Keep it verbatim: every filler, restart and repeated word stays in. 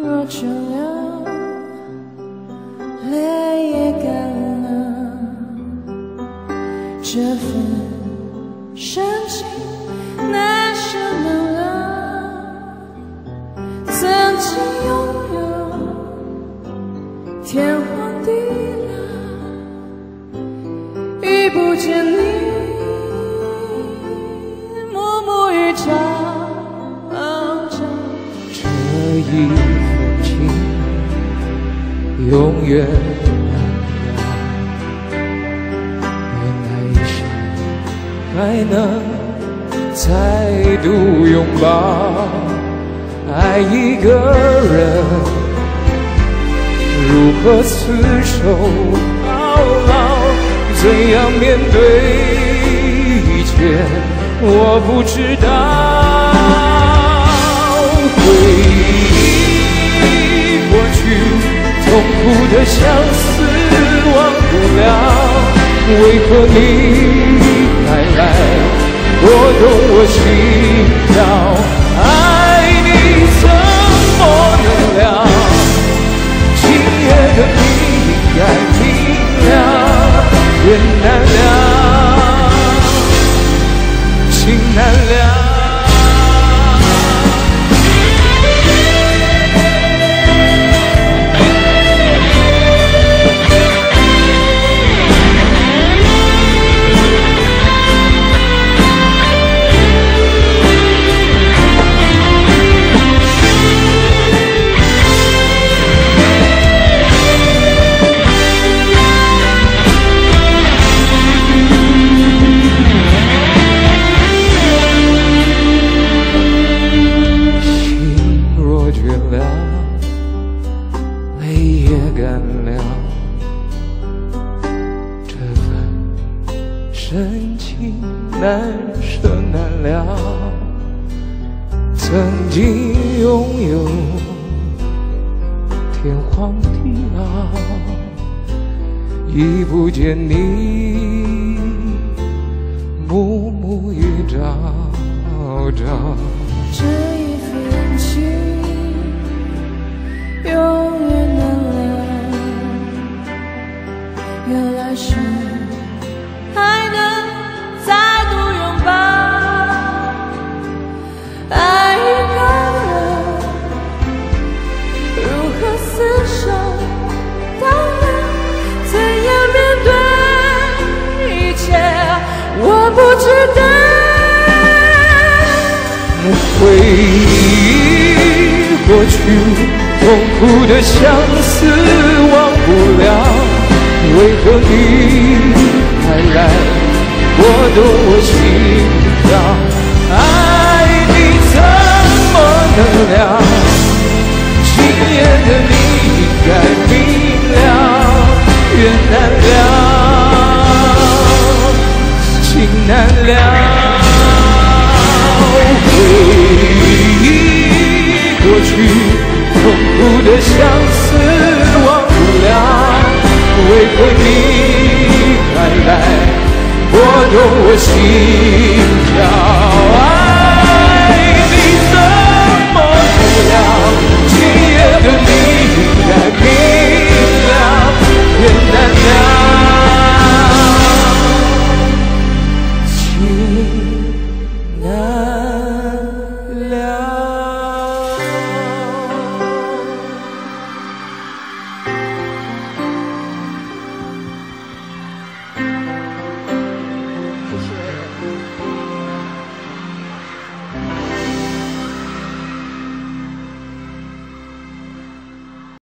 若倦了，泪也干了，这份深情难舍难了。曾经拥有天荒地老，遇不见你，暮暮与朝朝。 这一份情永远难了，原来一生还能再度拥抱。爱一个人，如何厮守到老？怎样面对一切，我不知道。回忆过去，痛苦的相思忘不了。为何你还来拨动我心跳？爱你怎么能了？今夜的你应该明了，缘难了，情难了。深情难舍难了，曾经拥有天荒地老，已不见你，暮暮与朝朝。 这一份情永远难了，有来生还能再度拥抱。爱一个人，如何厮守到老？怎样面对一切，我不知道。 回忆过去，痛苦的相思忘不了。为何你还来拨动我心跳？爱你怎么能了？今夜的你应该明了，缘难了，情难了。回忆过去，痛苦的相思忘不了。为何你还来拨动我心